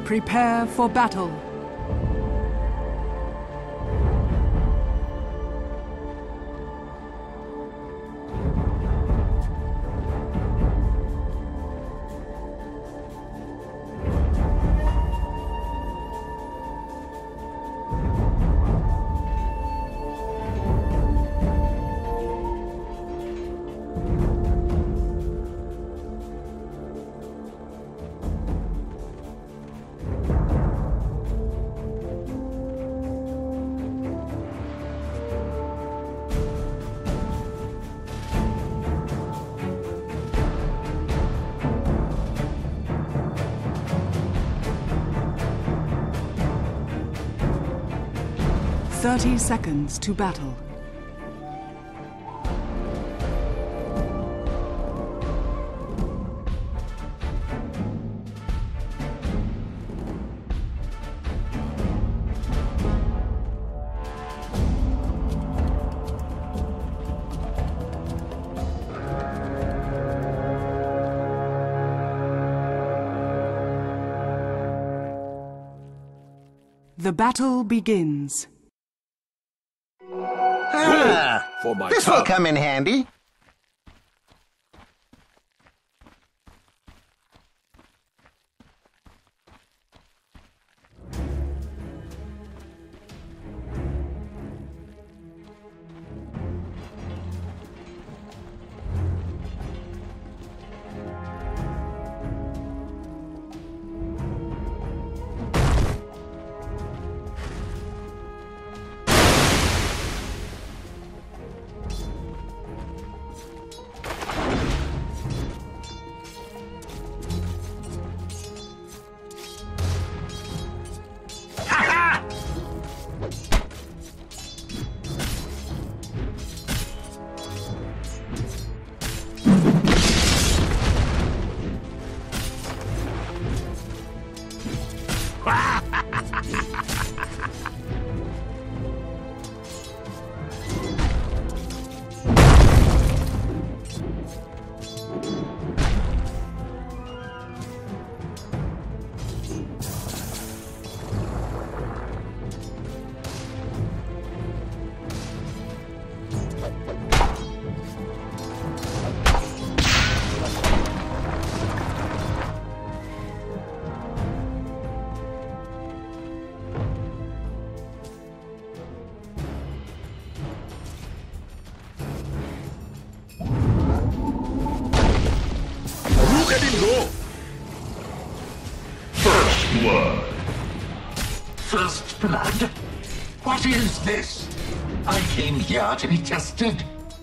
Prepare for battle. Thirty seconds to battle. The battle begins. For my This will come in handy. First blood. First blood? What is this? I came here to be tested.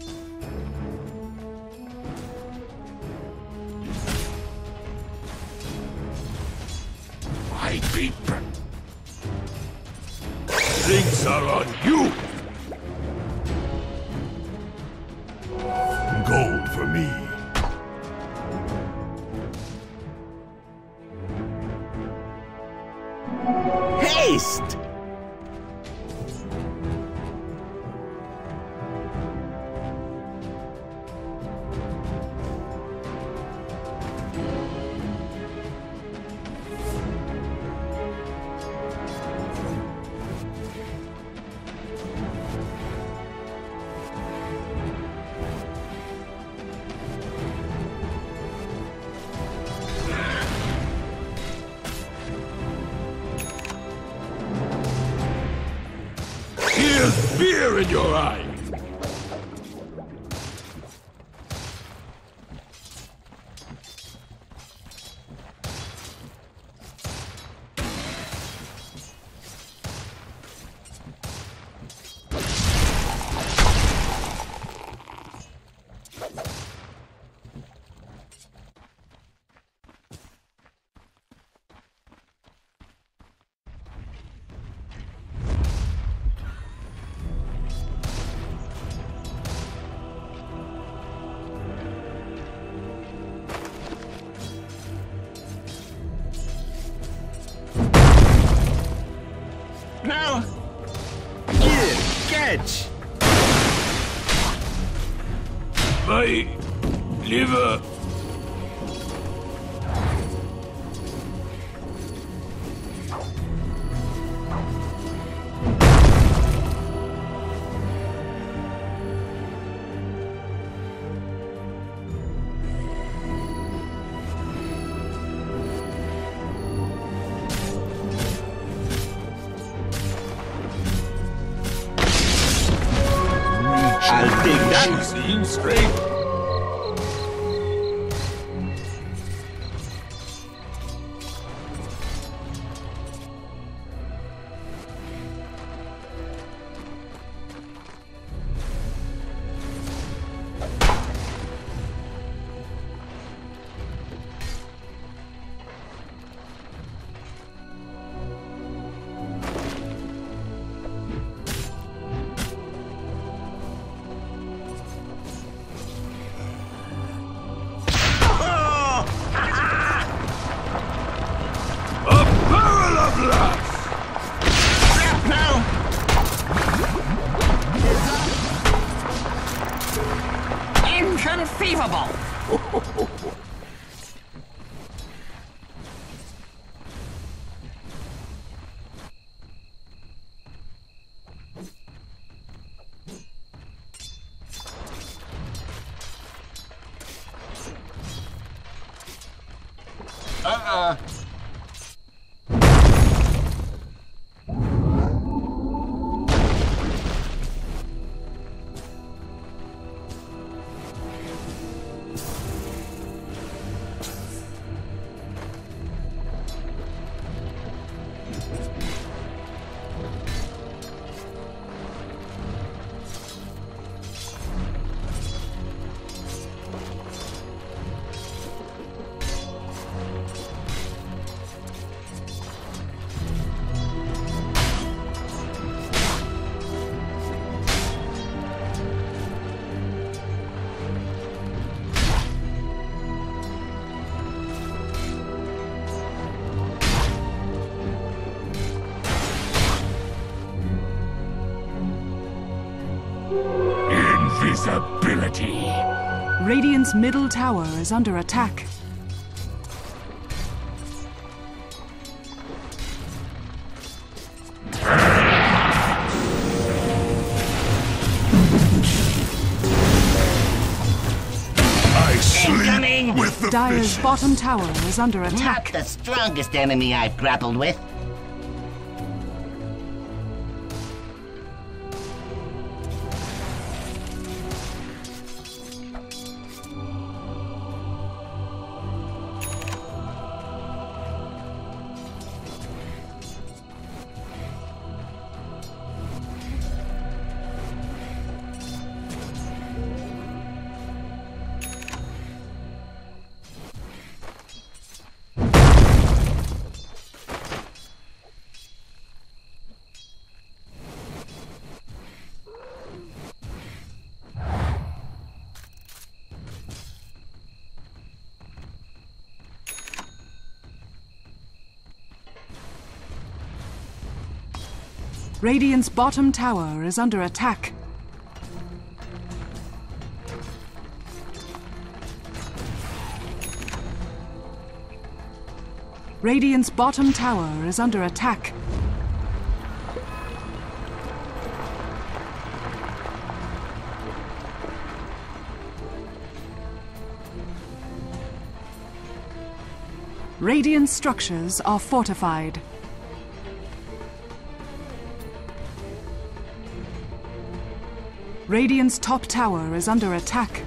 My people. Drinks are on you. Gold for me. Haste! Here's fear in your eyes. Now, catch! My liver. I'll dig that. Seeing straight. Inconceivable! Invisibility. Radiant's middle tower is under attack. I sleep Incoming! with the Dire's fishes. bottom tower is under Not attack. the strongest enemy I've grappled with. Radiant's bottom tower is under attack. Radiant's bottom tower is under attack. Radiant structures are fortified. Radiant's top tower is under attack.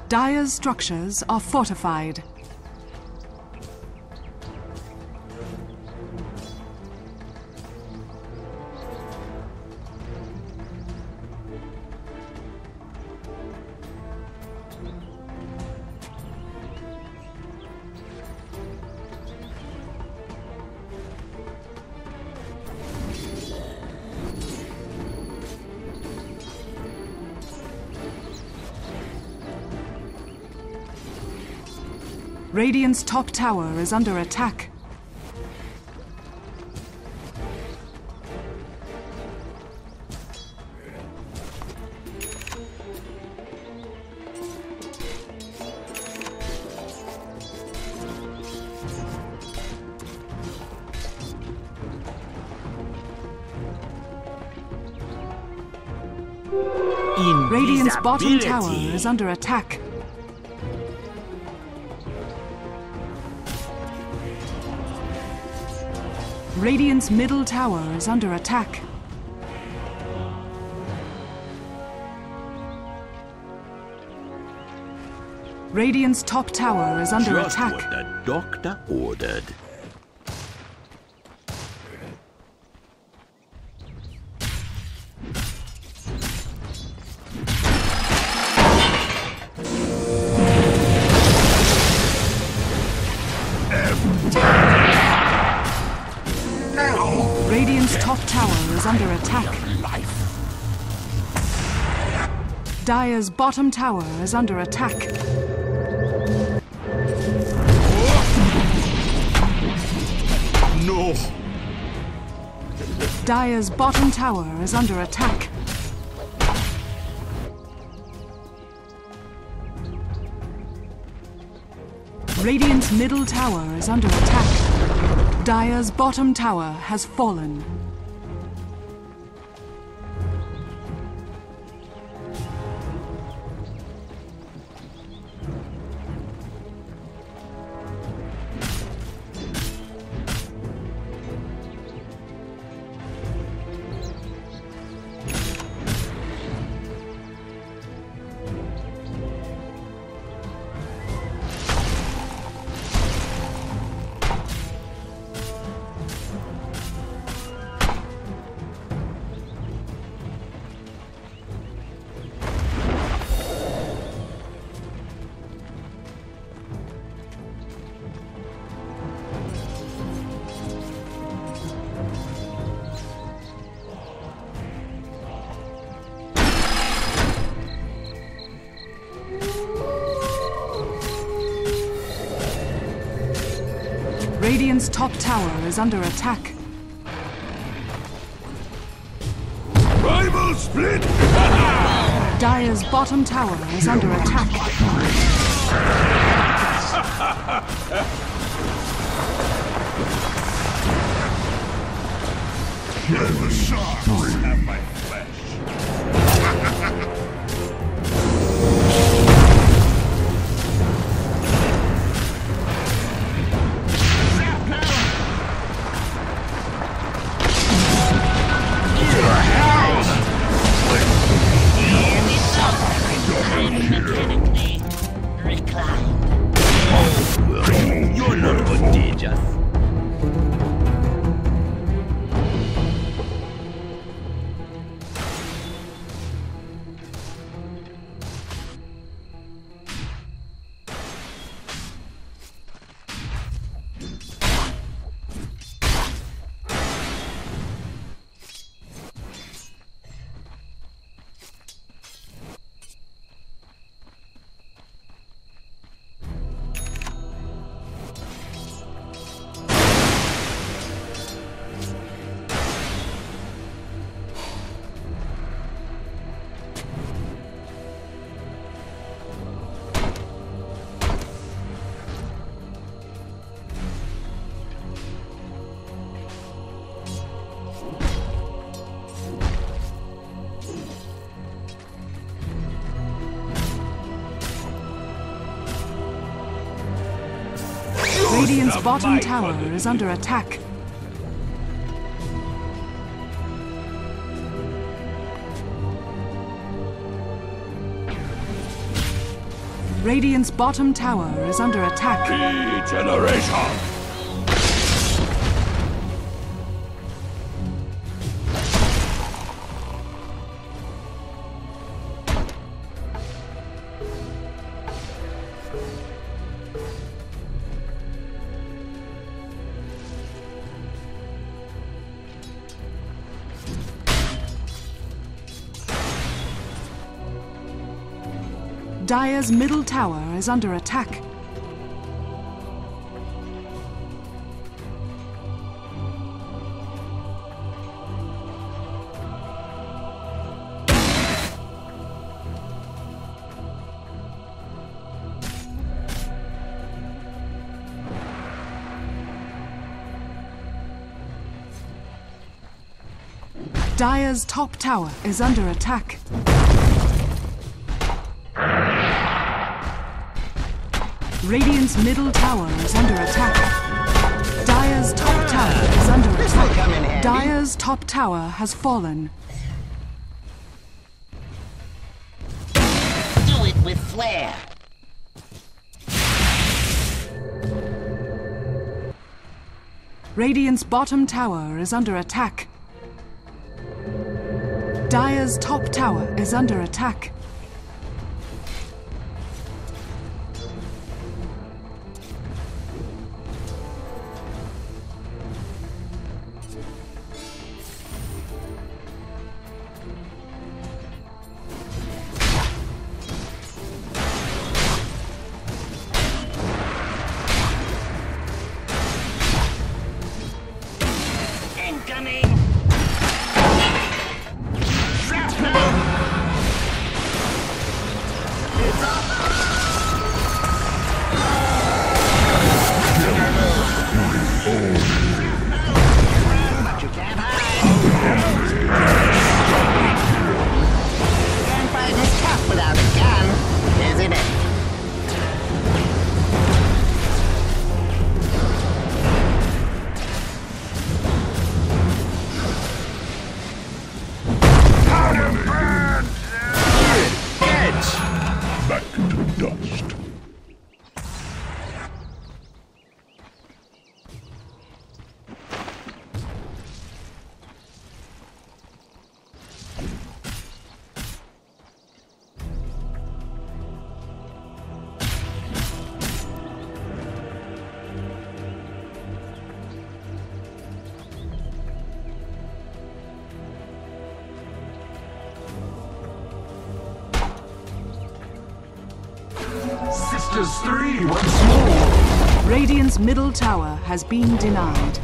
Dire's structures are fortified. Radiant's top tower is under attack. Radiant's bottom tower is under attack. Radiant's middle tower is under attack. Radiant's top tower is under Just attack. what the doctor ordered. Radiant's top tower is under attack. Dire's bottom tower is under attack. No! Dire's bottom tower is under attack. Radiant's middle tower is under attack. Dire's bottom tower has fallen. Radiant's top tower is under attack. Rival split! Dire's bottom tower is under attack. The sharks have my flesh. Mechanically reclined. You're not contagious. Radiant's bottom tower is under attack. Radiant's bottom tower is under attack. Regeneration! Dire's middle tower is under attack. Dire's top tower is under attack. Radiant's middle tower is under attack. Dire's top tower is under attack. Dire's top tower has fallen. Do it with flair. Radiant's bottom tower is under attack. Dire's top tower is under attack. Incoming! But you can't hide. Gunfight is tough without a gun, isn't it? Back to dust. Sisters 3 once more. Radiant's middle tower has been denied.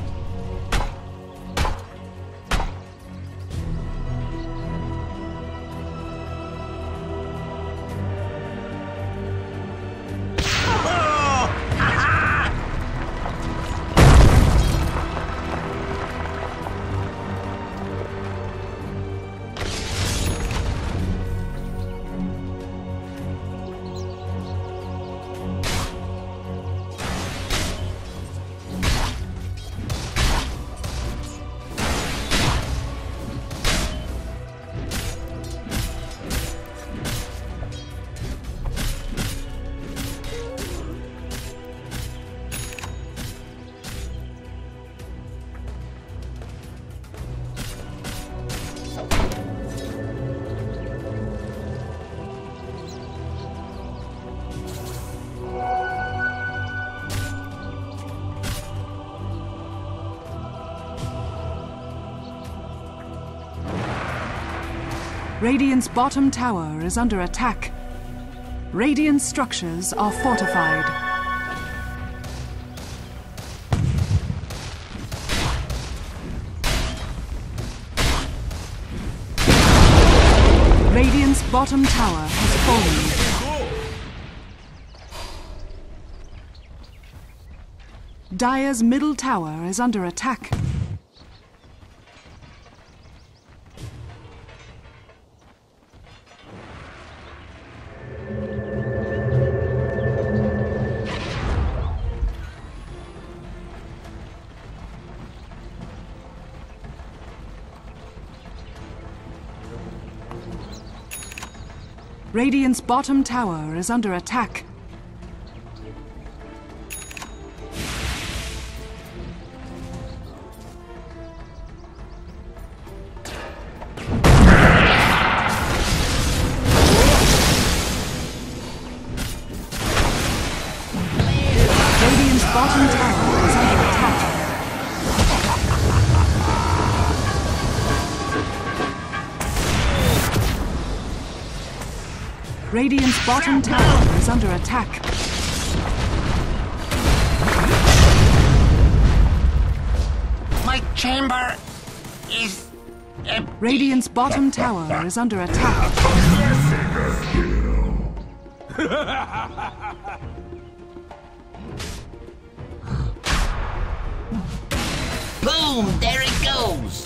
Radiant's bottom tower is under attack. Radiant structures are fortified. Radiant's bottom tower has fallen. Dire's middle tower is under attack. Radiant's bottom tower is under attack. Radiant's bottom tower is under attack. My chamber is empty. Radiant's bottom tower is under attack. Boom! There it goes!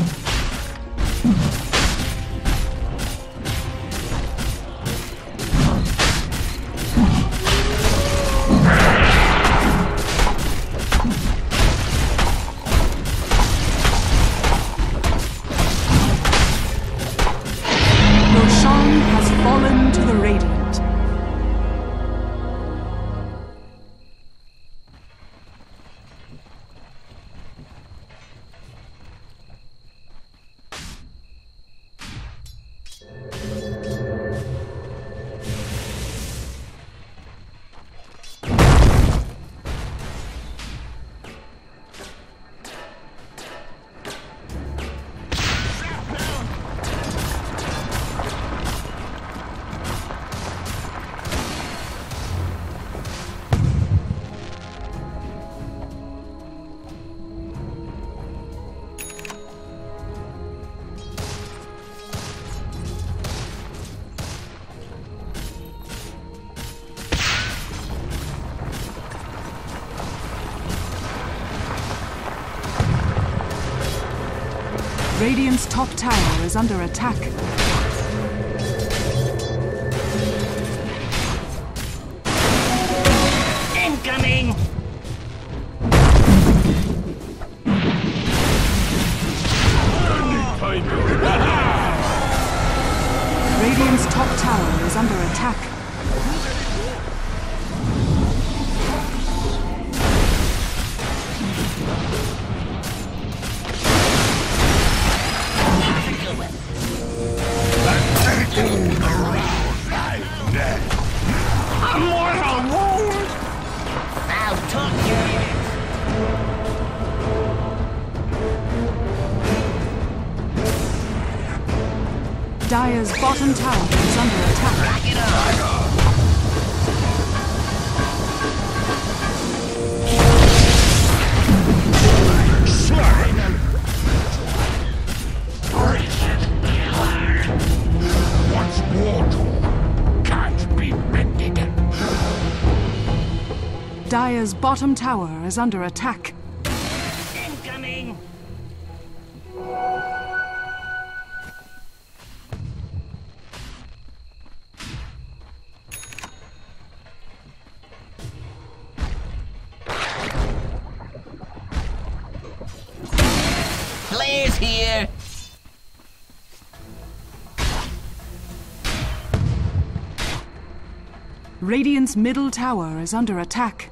Roshan has fallen to the Radiant. Radiant's top tower is under attack. Incoming! Radiant's top tower is under attack. A mortal wound! I'll talk you. Dire's bottom tower is under attack. Back it up! What's mortal can't be mended. Dire's bottom tower is under attack. Incoming! Blaze here! Radiant's middle tower is under attack.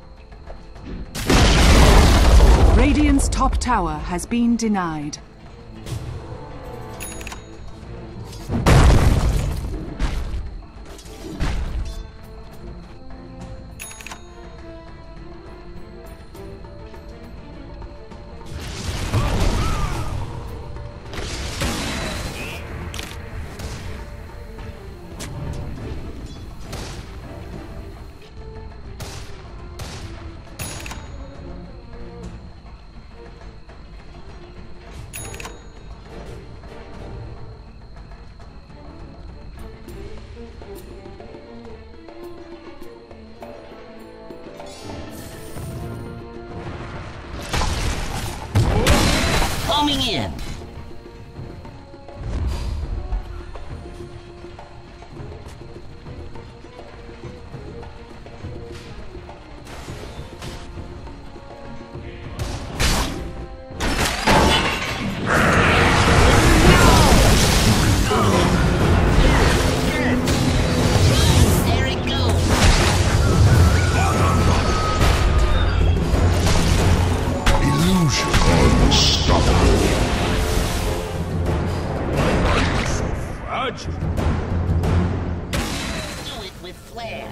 Radiant's top tower has been denied. Coming in! There it goes! Illusion unstoppable. Do it with flair!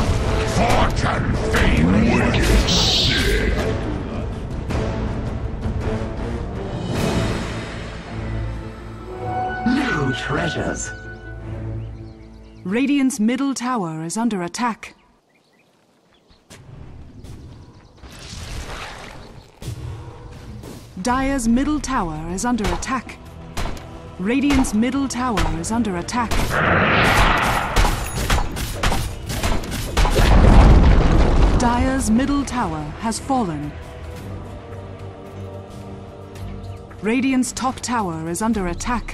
Fortune fame wicked sick. Radiant's middle tower is under attack. Dire's middle tower is under attack. Radiant's middle tower is under attack. Dire's middle tower has fallen. Radiant's top tower is under attack.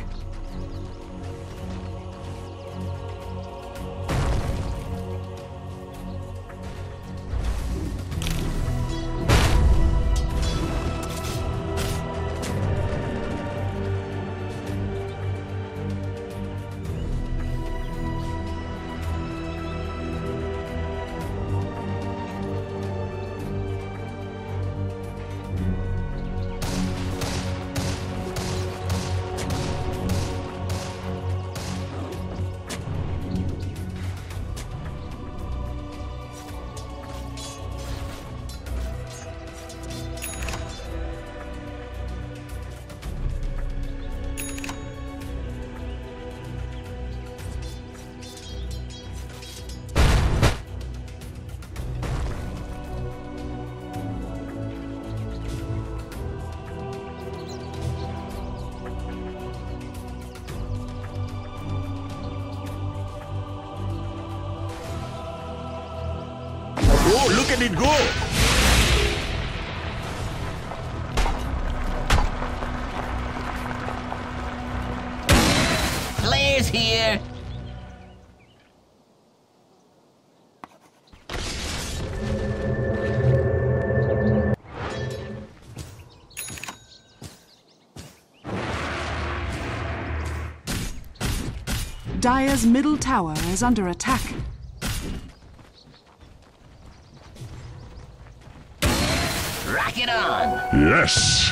Oh, look at it go! Players here. Dire's middle tower is under attack. Rock it on. Yes!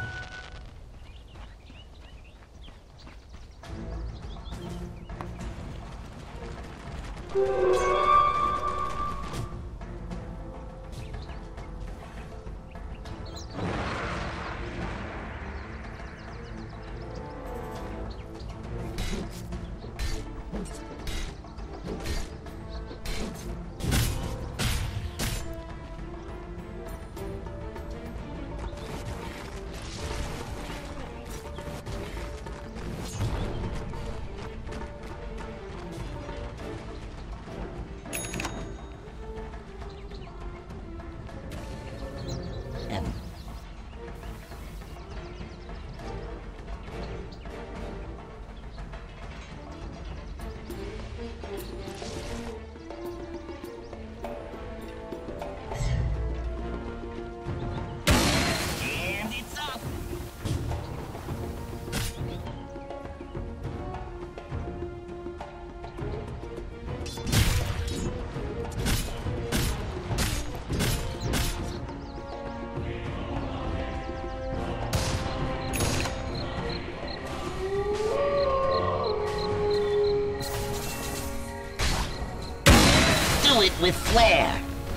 And it's up. Do it with flair.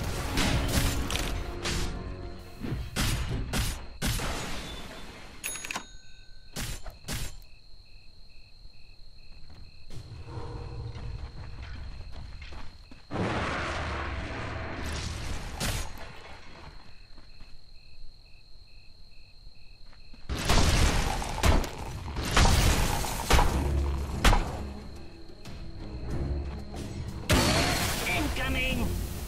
Incoming.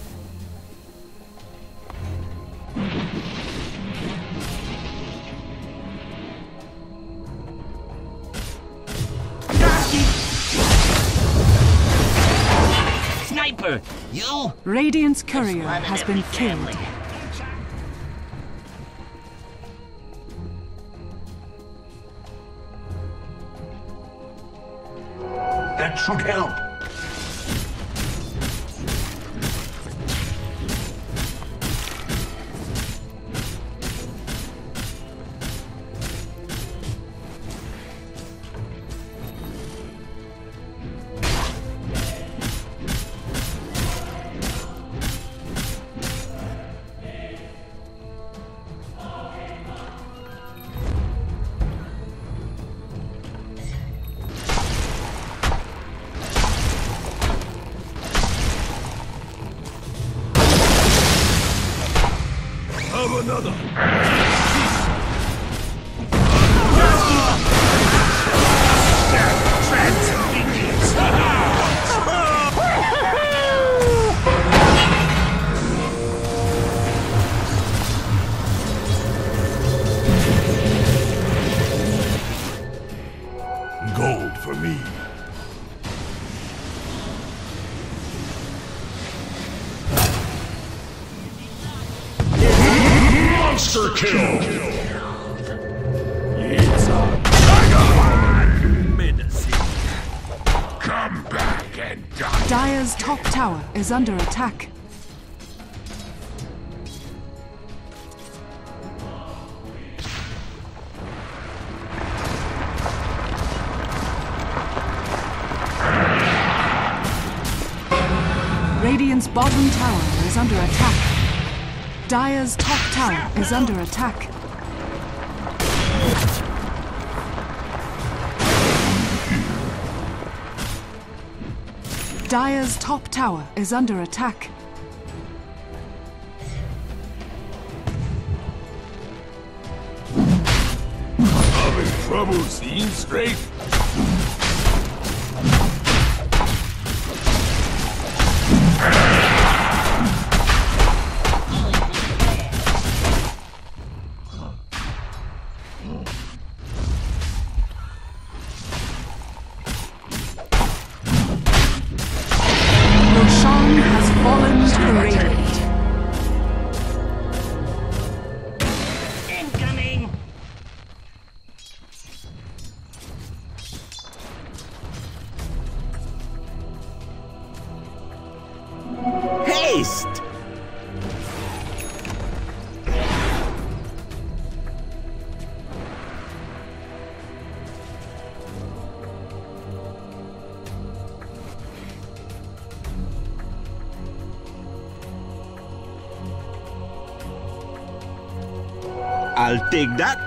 Sniper, you. Radiant's courier One in has every been killed. family. That should help. of another. Gold for me. Monster kill! It's a tiger! Menacing. Come back and die! Dire's top tower is under attack. Radiant's bottom tower is under attack. Dire's top tower is under attack. Dire's top tower is under attack. I'm in trouble, seeing straight. Roshan has fallen to the Radiant. Incoming! Haste! I'll take that.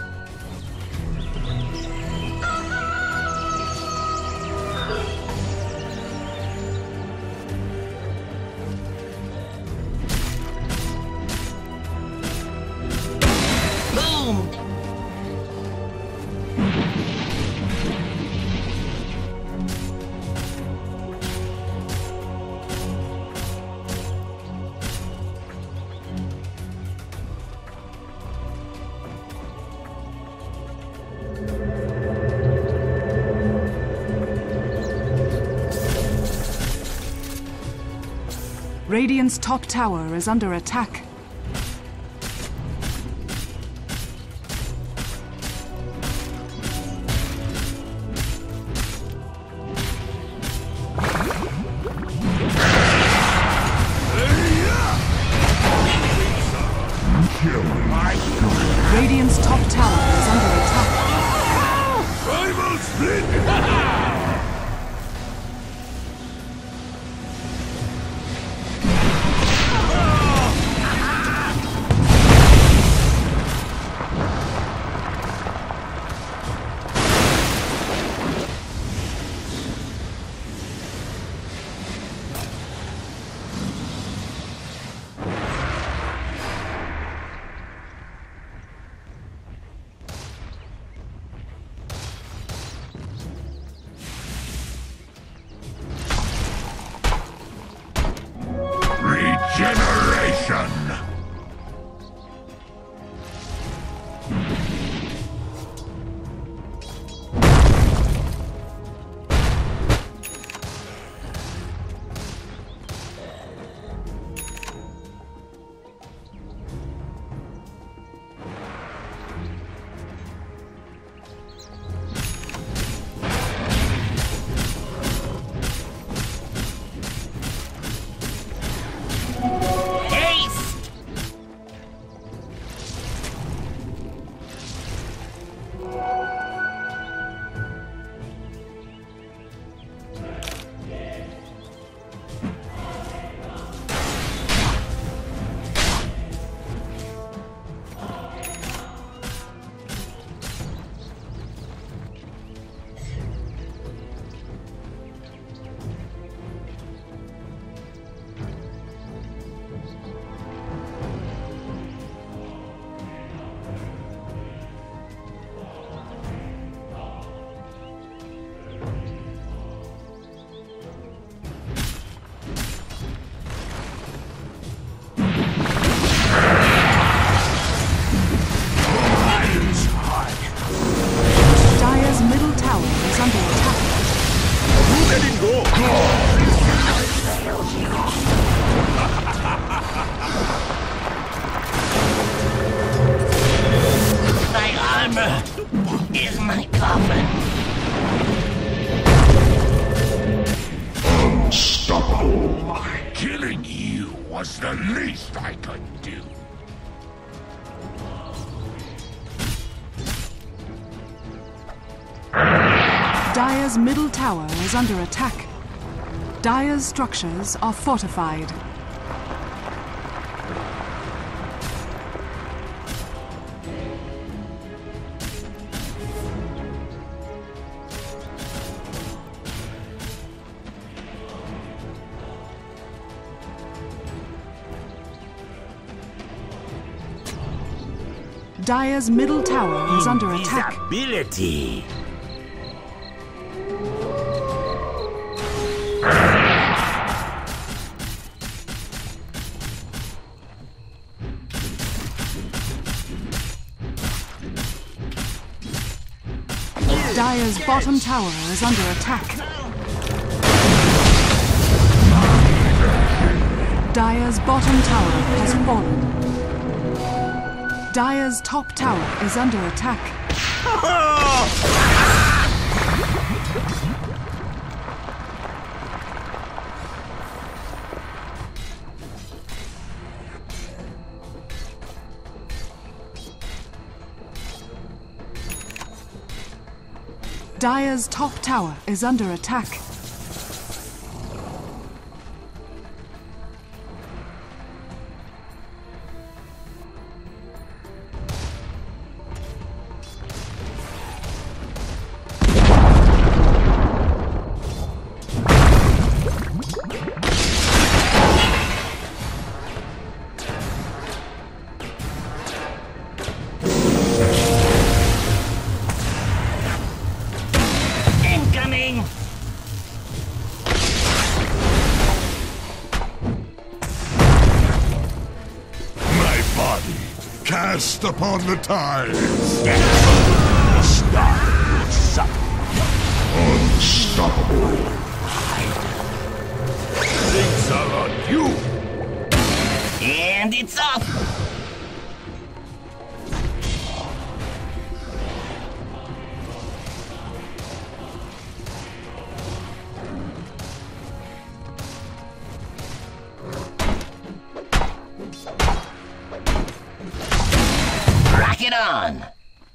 Boom! Radiant's top tower is under attack. Radiant's top tower is under attack. Rival split! was the least I could do. Dire's middle tower is under attack. Dire's structures are fortified. Dire's middle tower is under attack. Invisibility. Dire's bottom tower is under attack. Dire's bottom tower has fallen. Dire's top tower is under attack. Dire's top tower is under attack. Cast upon the tides. Unstoppable. Things are on you. And it's up. Rock it on.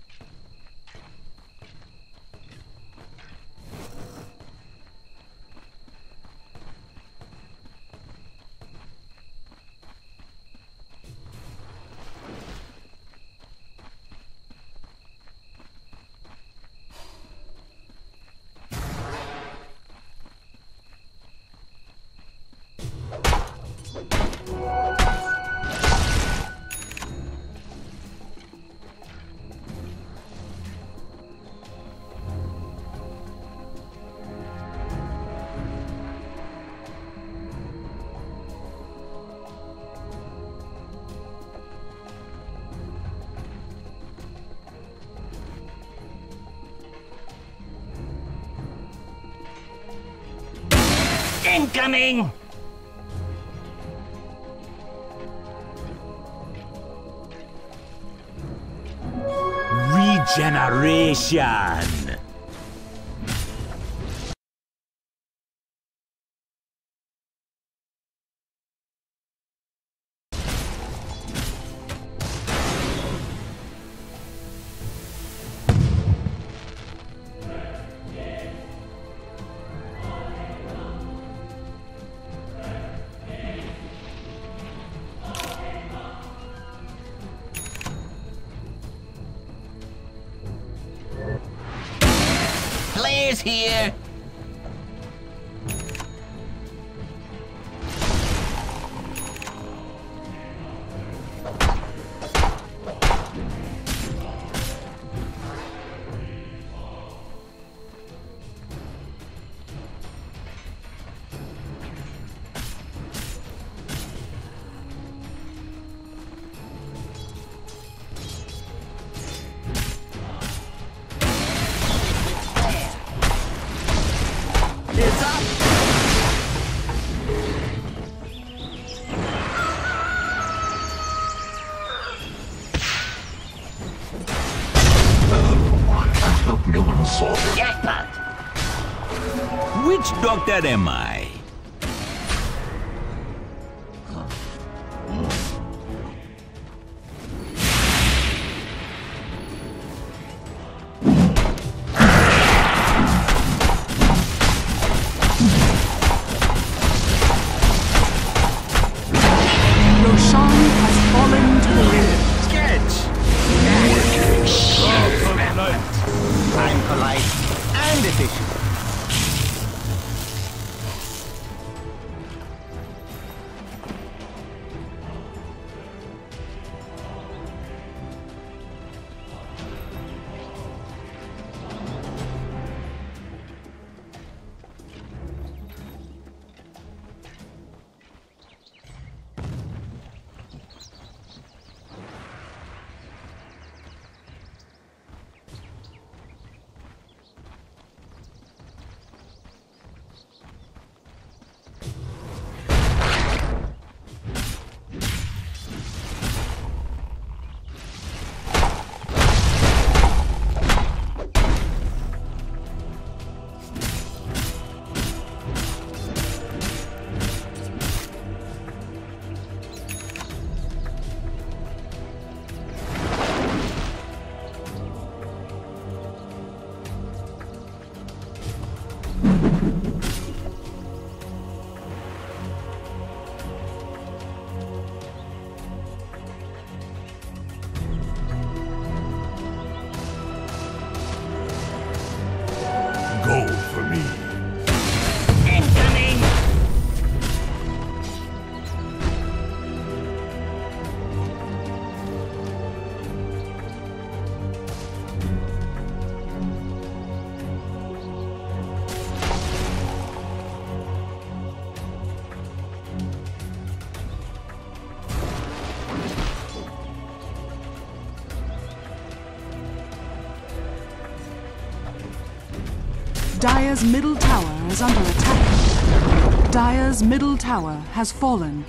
Incoming! Regeneration! Players here! It's up! I hope no one saw it. Jackpot! Which doctor am I? Dire's middle tower is under attack. Dire's middle tower has fallen.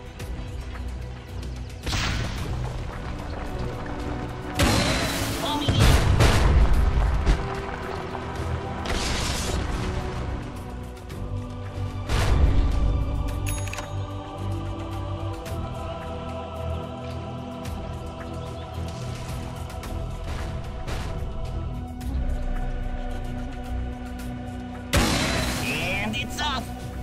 It's off!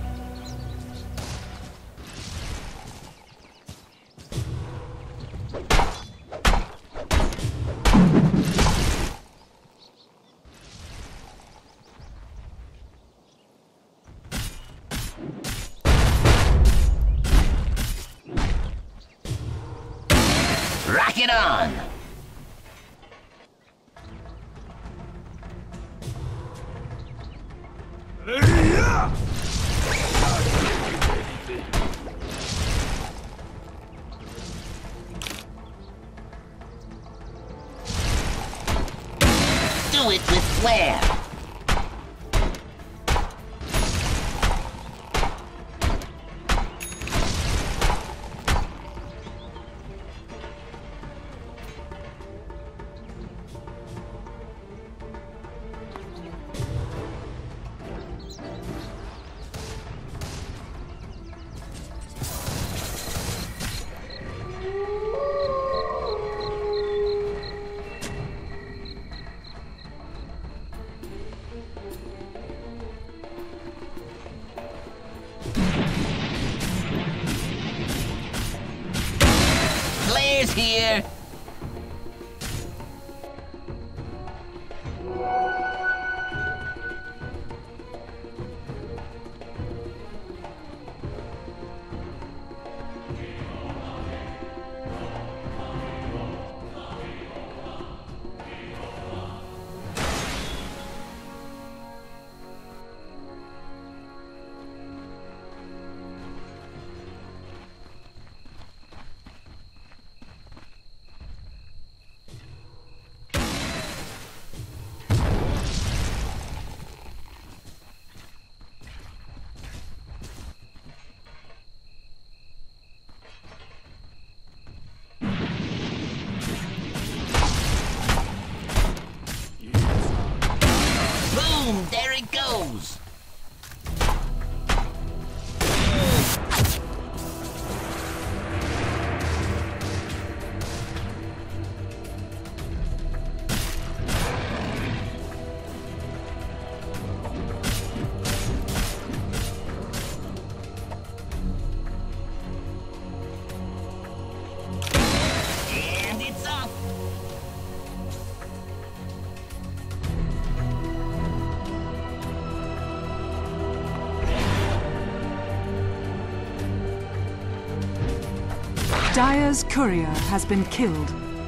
Rock it on! Do it with flair. Blair's here. Boom! There it goes! And it's off! Dire's courier has been killed.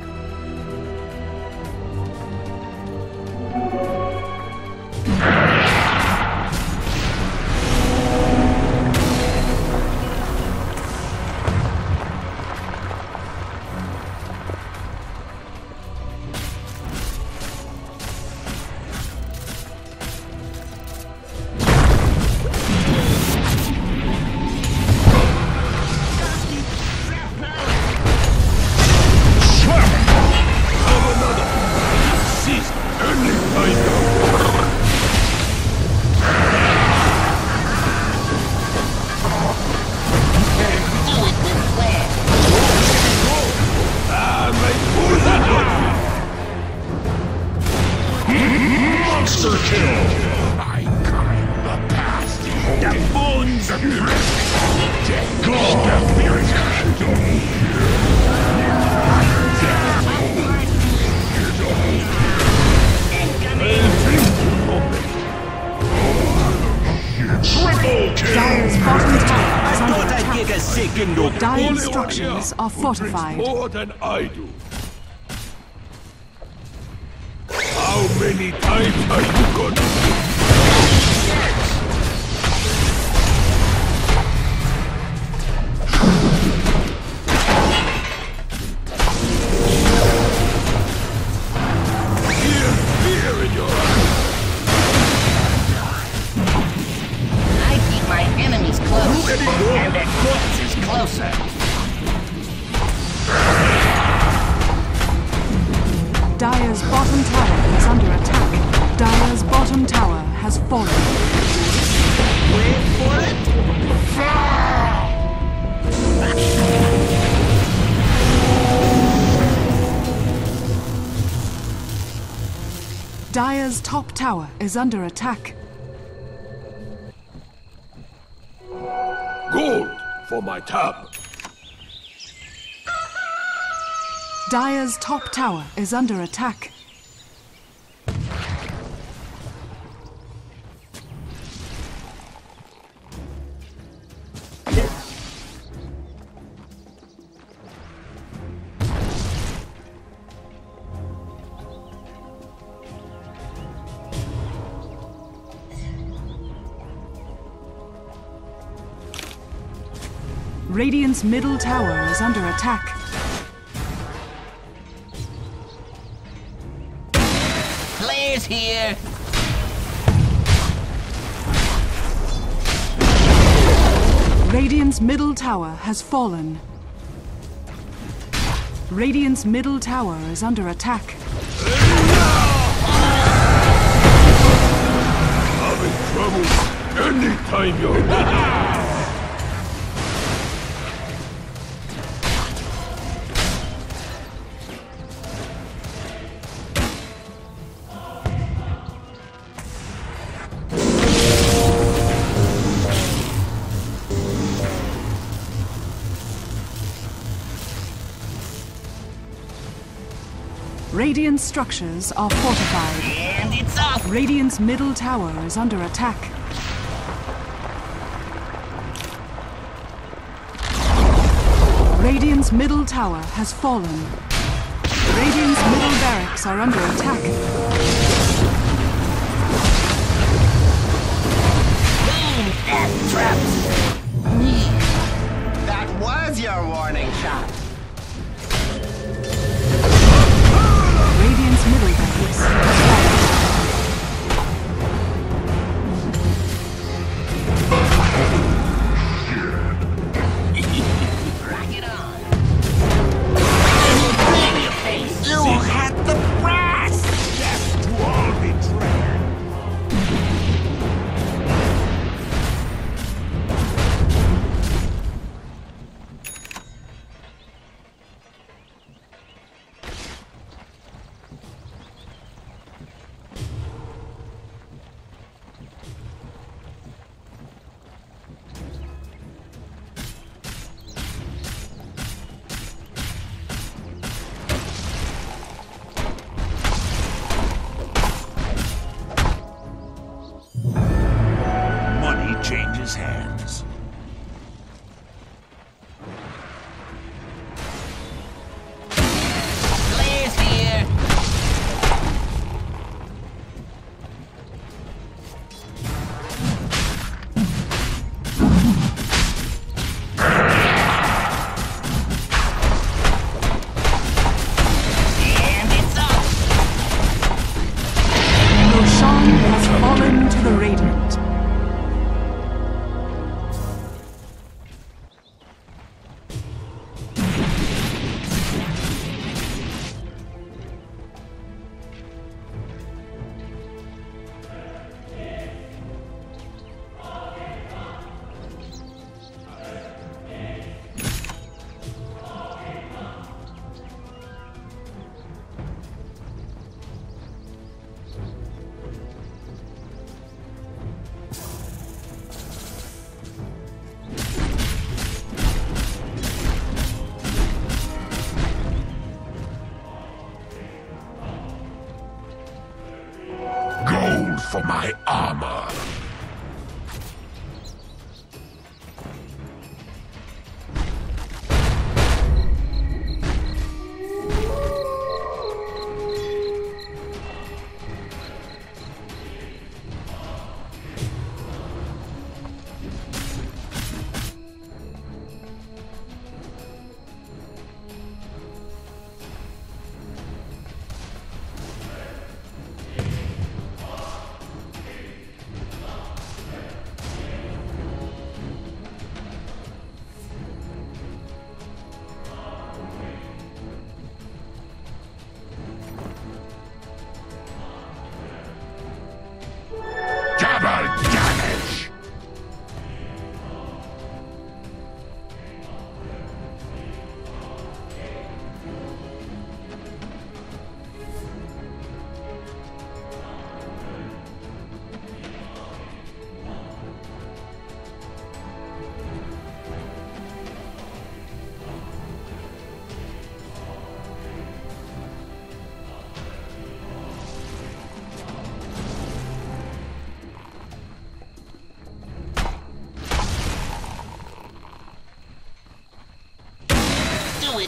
Monster kill! My kind, the past. The bones! Dire's bottom tower is under I'd get a attack. second look. Dire's structures are fortified. More than I do. How many times are you gonna do? Fear in your eyes. Dire's bottom tower is under attack. Dire's bottom tower has fallen. Wait for it. Dire's top tower is under attack. Gold for my tab. Dire's top tower is under attack. Radiant's middle tower is under attack. Flares here. Radiant's middle tower has fallen. Radiant's middle tower is under attack. Having trouble anytime you're... Radiant structures are fortified. And it's off. Radiant's middle tower is under attack. Radiant's middle tower has fallen. Radiant's middle barracks are under attack. Boom! That traps me. That was your warning shot. Radiant's middle barracks has fallen. Rock it on. You had the brass! Death to all betrayers! Money changes hands. Flares here. And it's up. Roshan has fallen to the Radiant. Gold for my armor.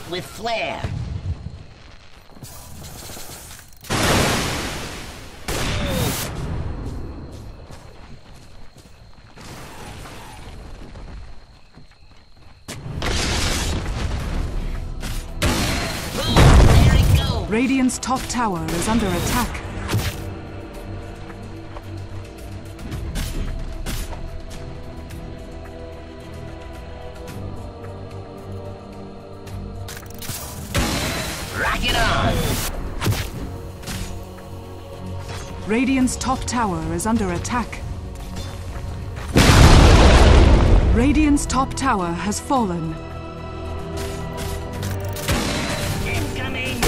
with flair. Boom, there it goes. Radiant's top tower is under attack. Rock it on. Radiant's top tower is under attack. Radiant's top tower has fallen. Incoming.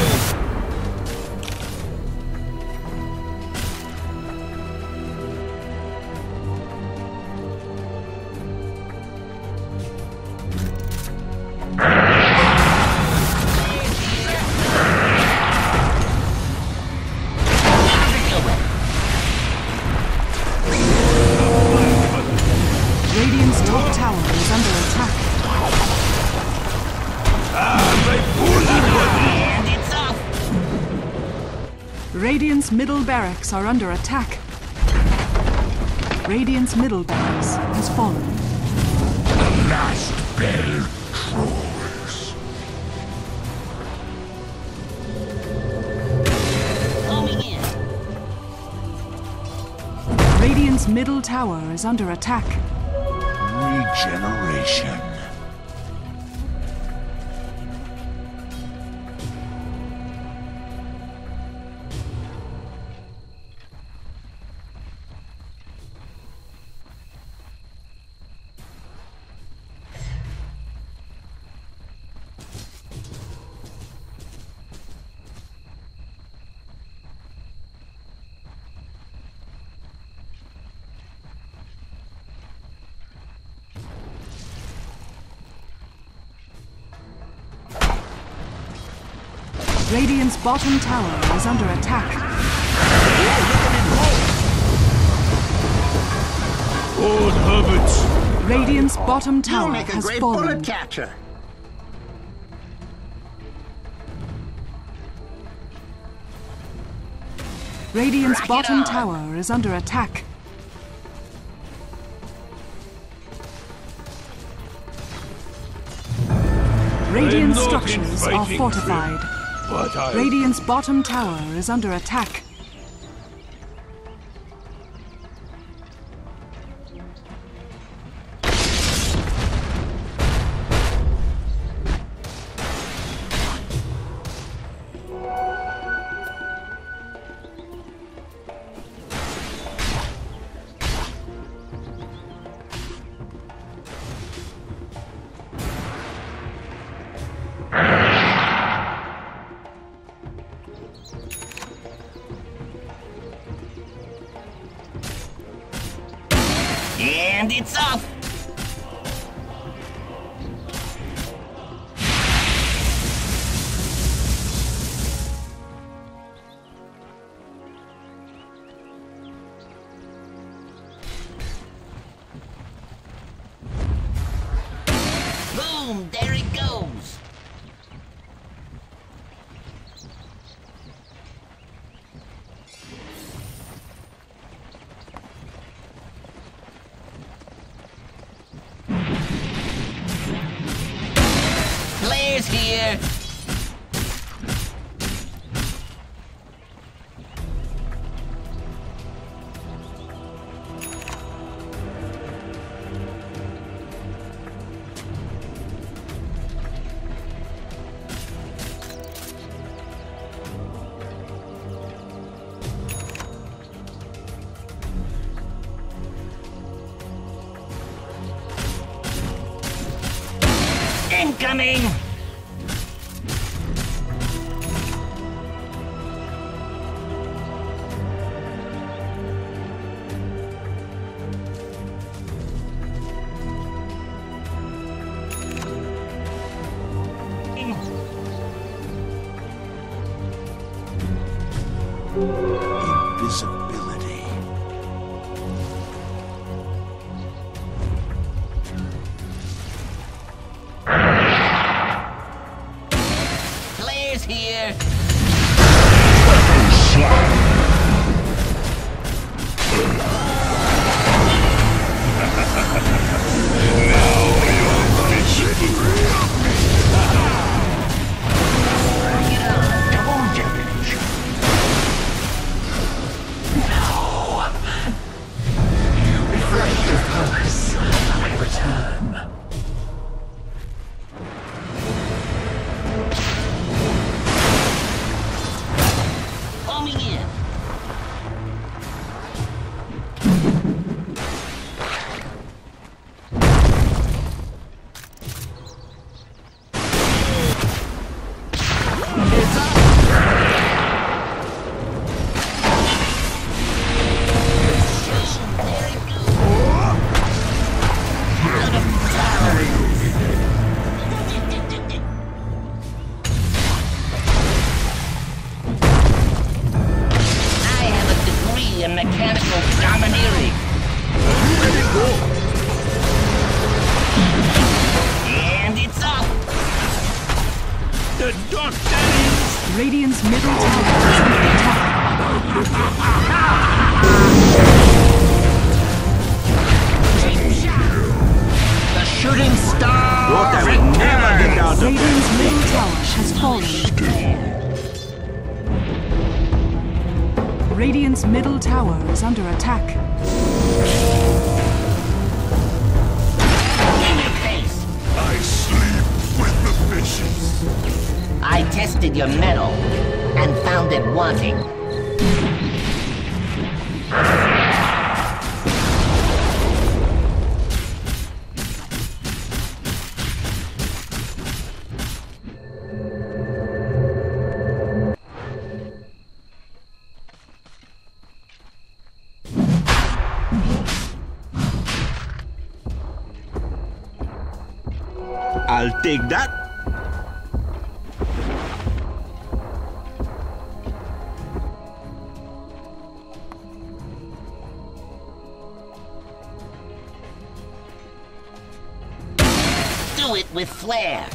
Radiant's top tower is under attack. And it's off. Radiant's middle barracks are under attack. Radiant's middle barracks has fallen. The last bell trolls. Homing in. Radiant's middle tower is under attack. Regeneration. Radiant's bottom tower is under attack. Old habits. Radiant's bottom You tower make a has great fallen. bullet catcher. Radiant's Rock it bottom on. tower is under attack. Radiant not in structures are fighting fortified. But I... Radiant's bottom tower is under attack. And it's off. Boom, there it goes. Players here. Incoming! Invisibility. Blaze here. Double damage. No. Refresh your purpose. I return. Homing in. In mechanical domineering. Ready to go. And it's up. The doctor is... Radiant's middle tower is under attack. The shooting star! What I will never get out of Radiant's middle tower has fallen. Radiant's middle tower is under attack. In your face. I sleep with the fishes. I tested your metal and found it wanting. I'll take that. Do it with flair.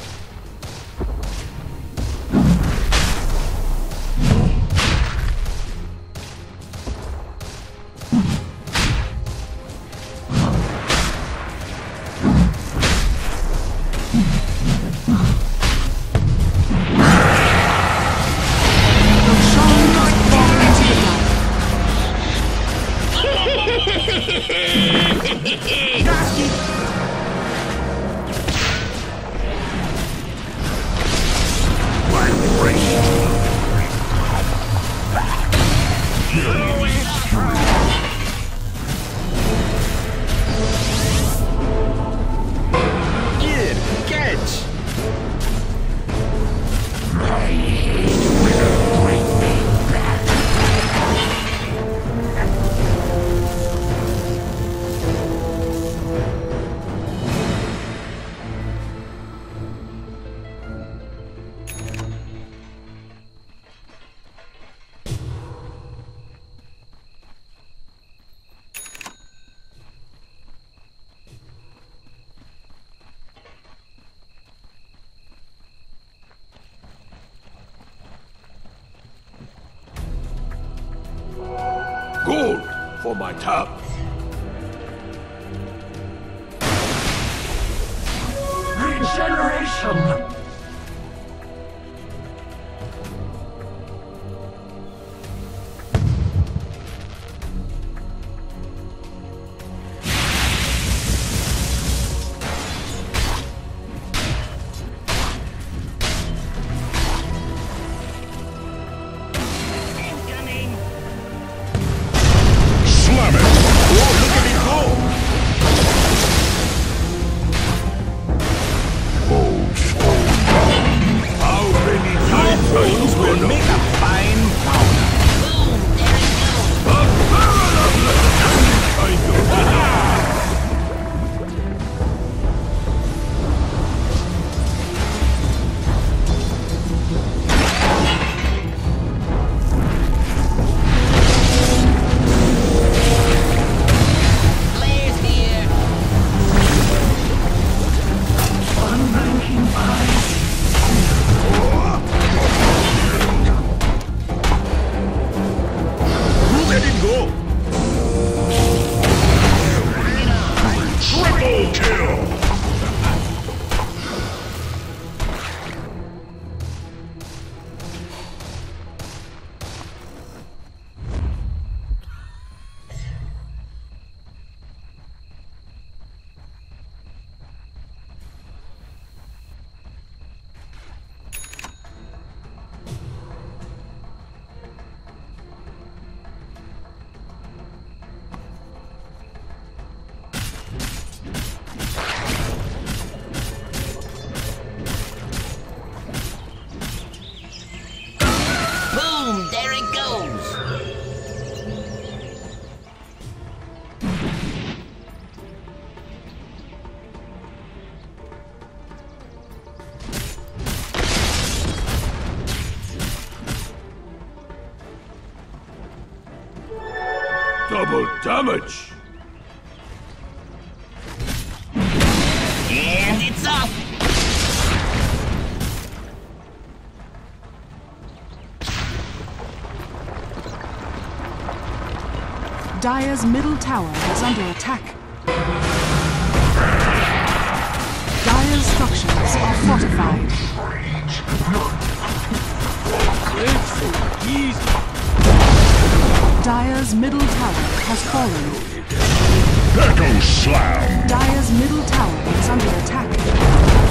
Gold for my top. Regeneration. Slam it. Oh, look at it go. Old foe. Double damage! And it's up! Dire's middle tower is under attack. Dire's structures are fortified. It's so easy! Dire's middle tower has fallen. Echo Slam! Dire's middle tower is under attack.